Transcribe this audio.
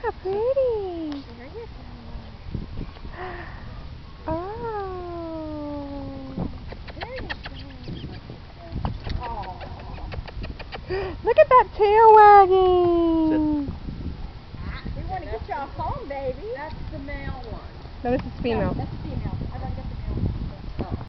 how pretty. Oh. Look at that tail wagging. We want to get y'all home, baby. That's the male one. No, this is female. No, that's female.